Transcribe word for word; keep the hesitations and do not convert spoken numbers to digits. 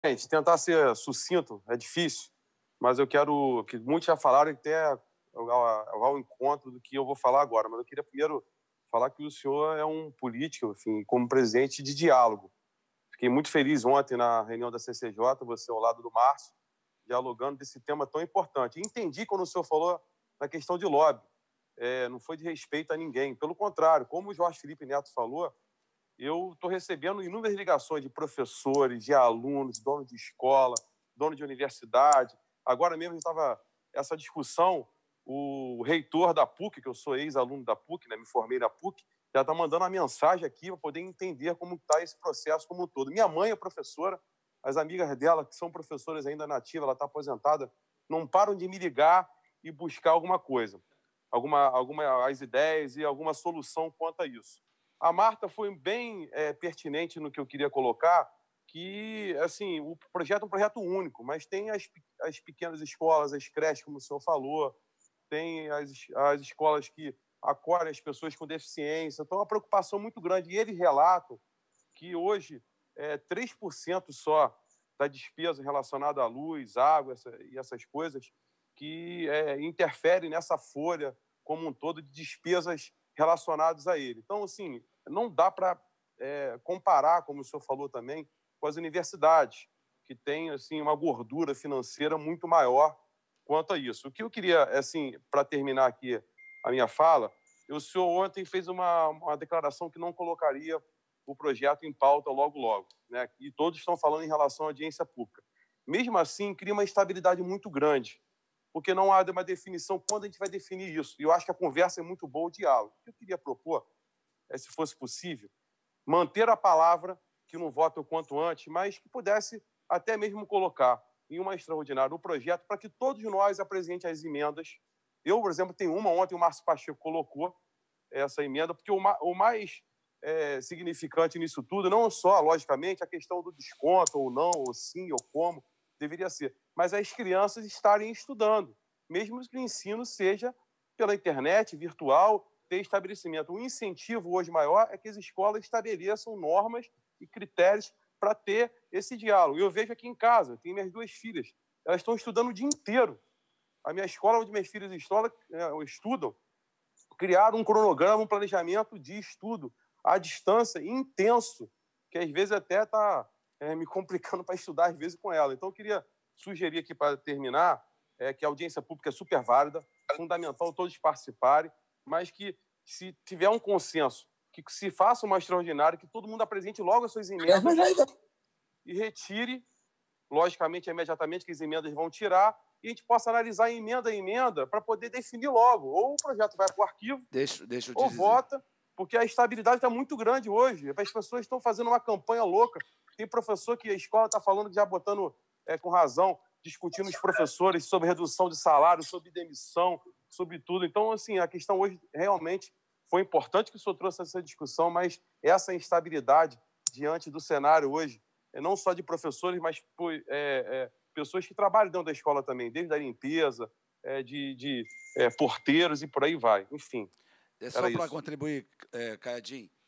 Gente, tentar ser sucinto é difícil, mas eu quero, que muitos já falaram, até ao, ao encontro do que eu vou falar agora, mas eu queria primeiro falar que o senhor é um político, enfim, como presidente de diálogo. Fiquei muito feliz ontem na reunião da C C J, você ao lado do Márcio, dialogando desse tema tão importante. E entendi quando o senhor falou na questão de lobby. É, não foi de respeito a ninguém. Pelo contrário, como o Jorge Felipe Neto falou, eu estou recebendo inúmeras ligações de professores, de alunos, donos de escola, donos de universidade. Agora mesmo estava essa discussão, o reitor da P U C, que eu sou ex-aluno da P U C, né, me formei na P U C, já está mandando uma mensagem aqui para poder entender como está esse processo como um todo. Minha mãe é professora, as amigas dela, que são professoras ainda nativas, ela está aposentada, não param de me ligar e buscar alguma coisa, alguma, alguma, as ideias e alguma solução quanto a isso. A Marta foi bem é, pertinente no que eu queria colocar, que assim, o projeto é um projeto único, mas tem as, as pequenas escolas, as creches, como o senhor falou, tem as, as escolas que acolhem as pessoas com deficiência, então é uma preocupação muito grande. E eles relatam que hoje é, três por cento só da despesa relacionada à luz, água essa, e essas coisas que é, interferem nessa folha como um todo de despesas relacionadas a ele. Então, assim, não dá para é, comparar, como o senhor falou também, com as universidades, que têm assim, uma gordura financeira muito maior quanto a isso. O que eu queria, assim, para terminar aqui a minha fala, o senhor ontem fez uma, uma declaração que não colocaria o projeto em pauta logo, logo, né? E todos estão falando em relação à audiência pública. Mesmo assim, cria uma instabilidade muito grande, porque não há uma definição quando a gente vai definir isso. E eu acho que a conversa é muito boa, o diálogo. O que eu queria propor é, se fosse possível, manter a palavra, que não vote o quanto antes, mas que pudesse até mesmo colocar em uma extraordinária o projeto para que todos nós apresente as emendas. Eu, por exemplo, tenho uma, ontem o Márcio Pacheco colocou essa emenda, porque o, ma o mais é, significante nisso tudo, não só, logicamente, a questão do desconto, ou não, ou sim, ou como, deveria ser, mas as crianças estarem estudando, mesmo que o ensino seja pela internet, virtual, ter estabelecimento. O incentivo hoje maior é que as escolas estabeleçam normas e critérios para ter esse diálogo. Eu vejo aqui em casa, tenho minhas duas filhas, elas estão estudando o dia inteiro. A minha escola, onde minhas filhas estudam, estudam criaram um cronograma, um planejamento de estudo à distância intenso, que às vezes até está é, me complicando para estudar, às vezes, com ela. Então, eu queria sugerir aqui, para terminar, é, que a audiência pública é super válida, fundamental todos participarem, mas que, se tiver um consenso, que se faça uma extraordinária, que todo mundo apresente logo as suas emendas e retire, logicamente, imediatamente, que as emendas vão tirar, e a gente possa analisar emenda a emenda para poder definir logo. Ou o projeto vai para o arquivo, deixa, deixa eu ou dizer. vota, porque a estabilidade está muito grande hoje. As pessoas estão fazendo uma campanha louca. Tem professor que a escola está falando, já botando é, com razão, discutindo os professores sobre redução de salário, sobre demissão, sobre tudo. Então, assim, a questão hoje realmente foi importante que o senhor trouxe essa discussão, mas essa instabilidade diante do cenário hoje, não só de professores, mas é, é, pessoas que trabalham dentro da escola também, desde a limpeza, é, de, de é, porteiros e por aí vai. Enfim, é só para contribuir, é, Caiadinho,